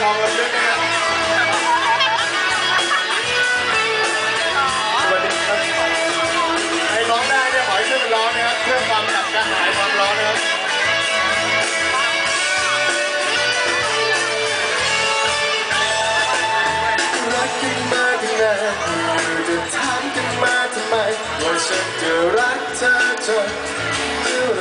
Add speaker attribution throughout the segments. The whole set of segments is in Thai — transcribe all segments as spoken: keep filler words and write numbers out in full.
Speaker 1: องลำลึกนะครับสวัสดีครับใครร้องได้เนี่ยขอให้ช่วยกันร้องนะครับเพื่อความดับกระหายความร้อนนะครับรักกันมาตั้งนานจะถามกันมาทำไมว่าฉันจะรักเธอจนเมื่อไร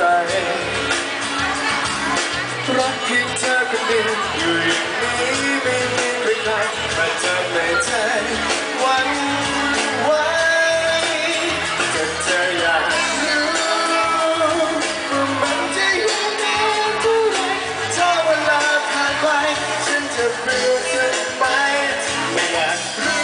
Speaker 1: รักเพียงเธอคนเดียวอยู่อย่างนี้ไม่มีใครๆมาเธอในใจวันไว้แต่เธออยากรู้ว่ามันจะยังไงเท่าไรถ้าเวลาผ่านไปฉันจะเปลี่ยนเธอไปไม่อยากรู้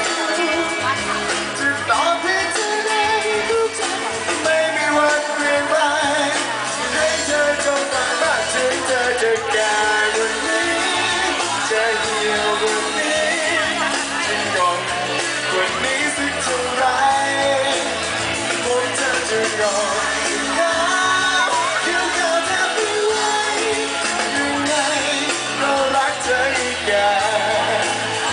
Speaker 1: จะตอบให้เธอได้ทุกใจไม่มีวันเปลี่ยนไปให้เธอจงฟังมากถึงเธอจะแก่กว่านี้จะเหี่ยวกว่านี้จะงงกว่านี้สักเท่าไรผมเธอจะงอจะเหงาเกี่ยวกับเธอไม่ไหวยังไงเรารักเธออีกอย่าง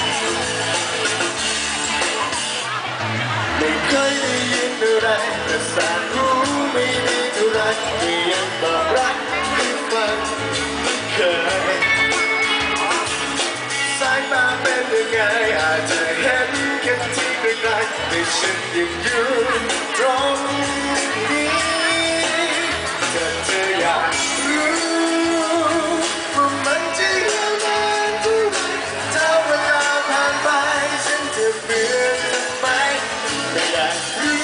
Speaker 1: ไม่เคยได้ยินอะไรแต่แสนรู้ไม่ดีเท่าไรที่ยังบอกรักให้ฟังไม่เคยสายตาเป็นยังไงอาจจะเห็นแค่ที่ไกลๆแต่ฉันยังอยู่ตรงนี้ถ้าเธออยากรู้ว่ามันจะยาวนานเท่าไรถ้าเวลาผ่านไปฉันจะเบื่อเธอไหมไม่อยากรู้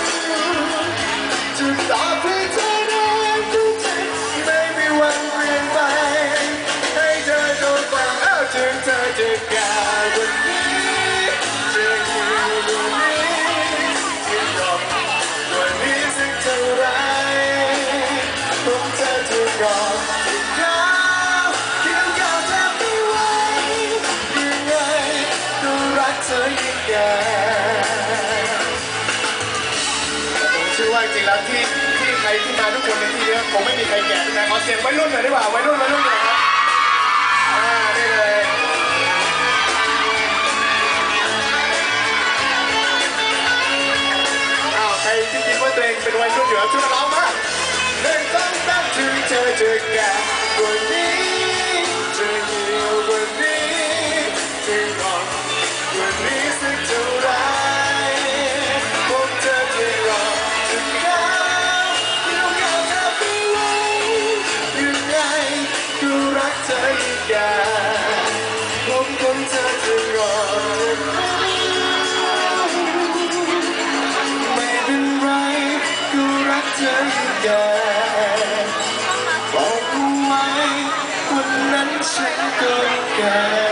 Speaker 1: จะตอบให้เธอได้ทุกใจไม่มีวันเปลี่ยนไปให้เธอจงฟังเอาถึงเธอจะแก่กว่านี้จะเหี่ยวกว่านี้จะหย่อนกว่านี้สักเท่าไรผมเธอจะกอดจะเข้าเคียงข้างเธอไม่ไหวยังไงก็รักเธออีกอย่างผมเชื่อว่าจริงแล้วที่ที่ใครที่มาทุกคนในที่นี้คงไม่มีใครแก่นะขอเสียงวัยรุ่นหน่อยดีกว่าวัยรุ่นวัยรุ่นหน่อยครับอ่านี่เลยอ้าวใครที่คิดว่าตัวเองเป็นวัยรุ่นอยู่แล้วช่วยร้องมาเล่นต้องตั้งถึงเธอจะแก่กว่านี้จะเหี่ยวกว่านี้จะงอนกว่านี้สักเท่าไรผมเธอจะรอจะเข้าเกี่ยวกับเธอไม่ไหวยังไงก็รักเธออีกอย่างผมคงเธอจะรอไม่เป็นไรก็รักเธออีกอย่างบอกเอาไว้วันนั้นฉันก็แก่